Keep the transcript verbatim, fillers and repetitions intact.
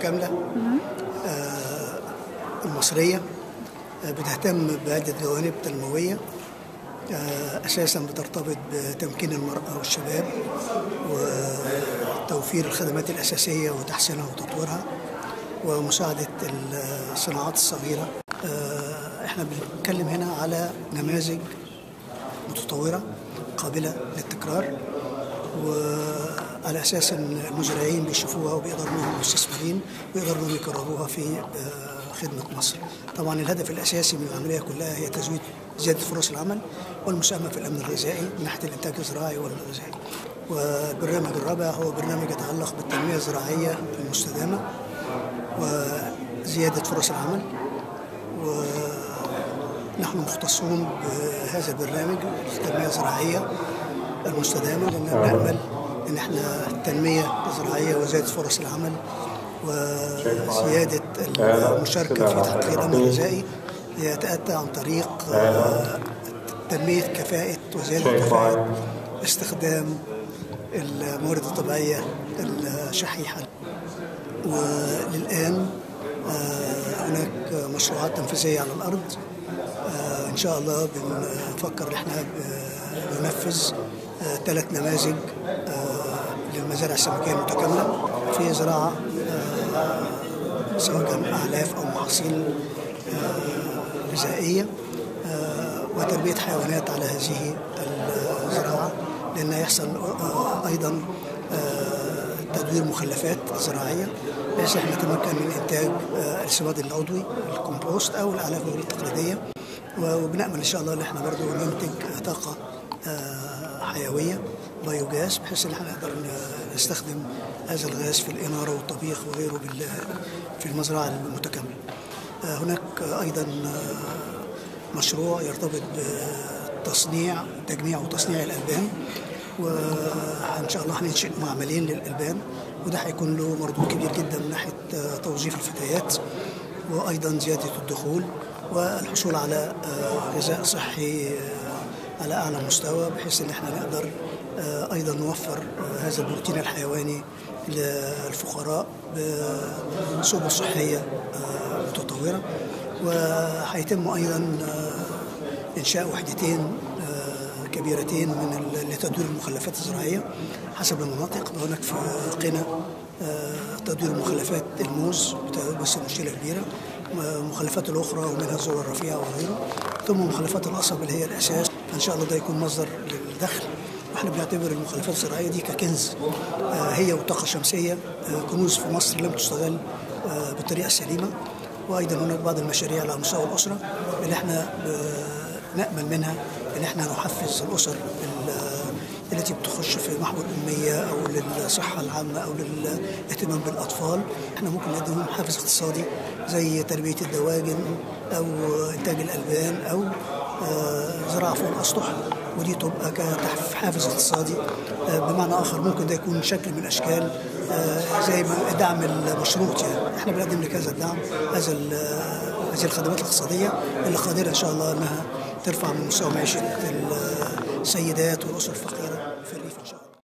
المتكاملة المصرية بتهتم بعدة جوانب تنموية أساساً بترتبط بتمكين المرأة والشباب وتوفير الخدمات الأساسية وتحسينها وتطويرها ومساعدة الصناعات الصغيرة. احنا بنتكلم هنا على نماذج متطورة قابلة للتكرار، وعلى أساس أن المزارعين بيشوفوها وبيقدروا أنهم المستثمرين بيقدروا أنهم يكرروها في خدمة مصر. طبعا الهدف الأساسي من العملية كلها هي تزويد زيادة فرص العمل والمساهمة في الأمن الغذائي من ناحية الإنتاج الزراعي والغذائي. والبرنامج الرابع هو برنامج يتعلق بالتنمية الزراعية المستدامة وزيادة فرص العمل، ونحن مختصون بهذا البرنامج التنمية الزراعية المستدامة، لأن نأمل أن احنا التنمية الزراعية وزيادة فرص العمل وزيادة المشاركة في تحقيق الأمن الغذائي يتأتى عن طريق تنمية كفاءة وزيادة كفاءة استخدام الموارد الطبيعية الشحيحة. وللآن هناك مشروعات تنفيذية على الأرض. إن شاء الله بنفكر إن احنا بننفذ ثلاث نماذج للمزارع السمكية المتكاملة في زراعة سواء كان أعلاف أو محاصيل غذائية وتربية حيوانات على هذه الزراعة، لأن يحصل أيضا تدوير مخلفات زراعية بحيث احنا نتمكن من إنتاج السماد العضوي الكومبوست أو الأعلاف التقليدية، وبنأمل إن شاء الله إن احنا برضه ننتج طاقة حيوية بايوغاز بحيث ان احنا نقدر نستخدم هذا الغاز في الإنارة والطبيخ وغيره في المزرعة المتكاملة. هناك أيضا مشروع يرتبط بتصنيع تجميع وتصنيع الألبان، وإن شاء الله هننشئ معملين للألبان، وده هيكون له مردود كبير جدا من ناحية توظيف الفتيات وأيضا زيادة الدخول والحصول على غذاء صحي على أعلى مستوى، بحيث ان احنا نقدر أيضا نوفر هذا البروتين الحيواني للفقراء بسبل صحية متطورة. وهيتم أيضا إنشاء وحدتين كبيرتين من لتدوير المخلفات الزراعية حسب المناطق. هناك في قنا تدوير مخلفات الموز بس مشكلة كبيرة، المخلفات الأخرى ومنها الذرة الرفيعة وغيره، ثم مخلفات القصب اللي هي الأساس. إن شاء الله ده يكون مصدر للدخل، واحنا بنعتبر المخلفات الزراعية دي ككنز، هي والطاقة الشمسية كنوز في مصر لم تستغل بالطريقة السليمة. وأيضا هناك بعض المشاريع على مستوى الأسرة اللي احنا نأمل منها ان احنا نحفز الأسر التي بتخش في محور الأمية أو للصحة العامة أو للاهتمام بالأطفال. احنا ممكن نقدم لهم حافز اقتصادي زي تربية الدواجن أو إنتاج الألبان أو زراعة فوق الأسطح، ودي تبقى كحافز اقتصادي. بمعنى آخر ممكن ده يكون شكل من أشكال زي دعم المشروط، يعني احنا بنقدم لك هذا الدعم، هذا هذه الخدمات الاقتصادية اللي قادرة إن شاء الله أنها ترفع من مستوى معيشة السيدات والأسر الفقيرة في الريف إن شاء الله.